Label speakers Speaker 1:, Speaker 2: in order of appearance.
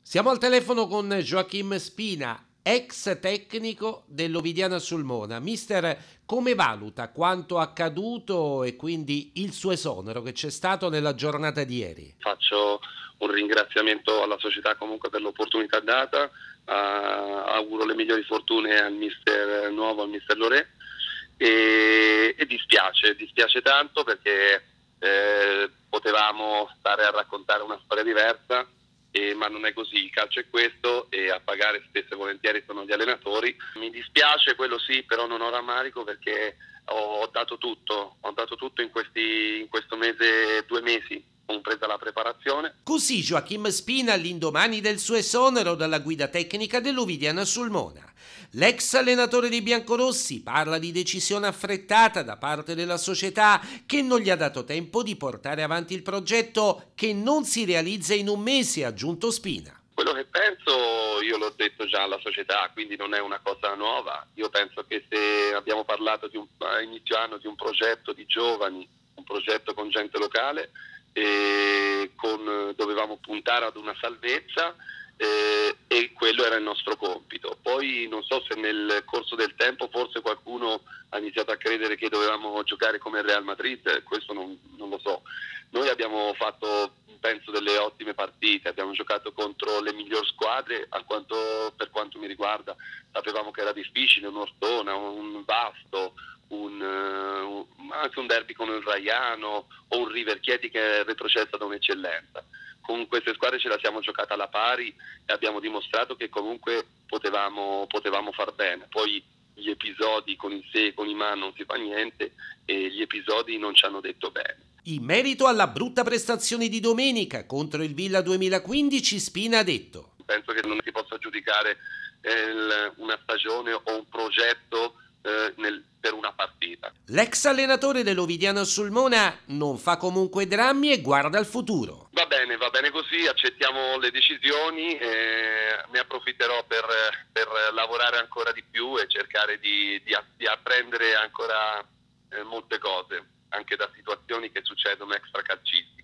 Speaker 1: Siamo al telefono con Joachim Spina, ex tecnico dell'Ovidiana Sulmona. Mister, come valuta quanto accaduto e quindi il suo esonero che c'è stato nella giornata di ieri?
Speaker 2: Faccio un ringraziamento alla società comunque per l'opportunità data, auguro le migliori fortune al mister nuovo, al mister Loré e dispiace tanto perché potevamo stare a raccontare una storia diversa. Ma non è così, il calcio è questo e a pagare spesso e volentieri sono gli allenatori. Mi dispiace, quello sì, però non ho rammarico perché ho dato tutto in questo mese, 2 mesi, compresa la preparazione.
Speaker 1: Così Joachim Spina all'indomani del suo esonero dalla guida tecnica dell'Ovidiana Sulmona. L'ex allenatore dei biancorossi parla di decisione affrettata da parte della società che non gli ha dato tempo di portare avanti il progetto che non si realizza in un mese, ha aggiunto Spina.
Speaker 2: Quello che penso io l'ho detto già alla società, quindi non è una cosa nuova. Io penso che se abbiamo parlato a inizio anno di un progetto di giovani, un progetto con gente locale, dovevamo puntare ad una salvezza e quello era il nostro compito. Poi non so se nel corso del tempo forse qualcuno ha iniziato a credere che dovevamo giocare come il Real Madrid, questo non lo so. Noi abbiamo fatto penso delle ottime partite, abbiamo giocato contro le migliori squadre, per quanto mi riguarda sapevamo che era difficile, un Ortona, un Vasto, anche un derby con il Raiano o un River Chieti che è retrocessa da un'eccellenza. Con queste squadre ce la siamo giocata alla pari e abbiamo dimostrato che comunque potevamo far bene. Poi gli episodi con il se e con i ma non si fa niente e gli episodi non ci hanno detto bene.
Speaker 1: In merito alla brutta prestazione di domenica contro il Villa 2015, Spina ha detto:
Speaker 2: penso che non si possa giudicare una stagione o un progetto per una partita.
Speaker 1: L'ex allenatore dell'Ovidiana Sulmona non fa comunque drammi e guarda al futuro.
Speaker 2: Va bene così, accettiamo le decisioni, ne approfitterò per lavorare ancora di più e cercare di apprendere ancora molte cose, anche da situazioni che succedono extracalcistiche.